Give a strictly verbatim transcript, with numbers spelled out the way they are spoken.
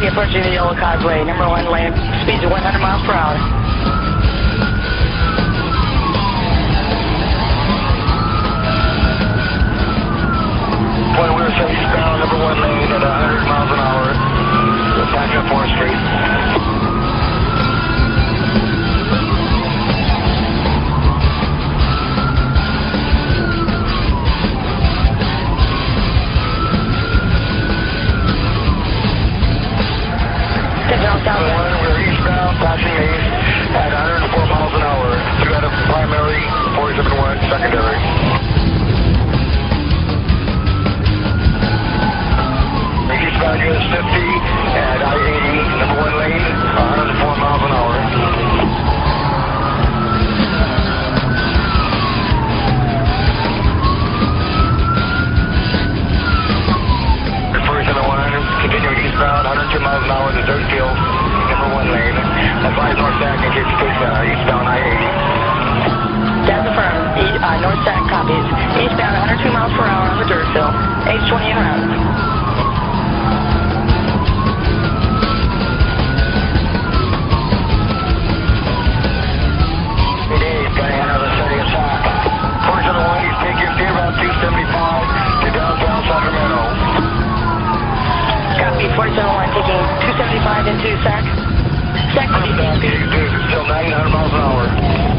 Copy, approaching the yellow causeway. Number one lane, speeds of one hundred miles per hour. Point we were eastbound, number one lane at one hundred miles an hour. Back up fourth Street. We're eastbound, passing east at one hundred four miles an hour. Two out of primary, forty-seven one secondary. Eastbound U S fifty at I eighty, number one lane, one hundred four miles an hour. forty-seven one, continuing eastbound, one hundred two miles an hour, the dirt field, number one lane. Advise north stack in case you take uh, eastbound I eighty. That's affirmed. E uh, north stack copies. Eastbound one hundred two miles per hour on the dirt field. H twenty en route. It is, got another steady attack. forty-seven one, you take your steer route two seventy-five to downtown Sacramento. Copy, forty-seven one, taking two seventy-five into Sac. Sac, Still nine hundred miles an hour.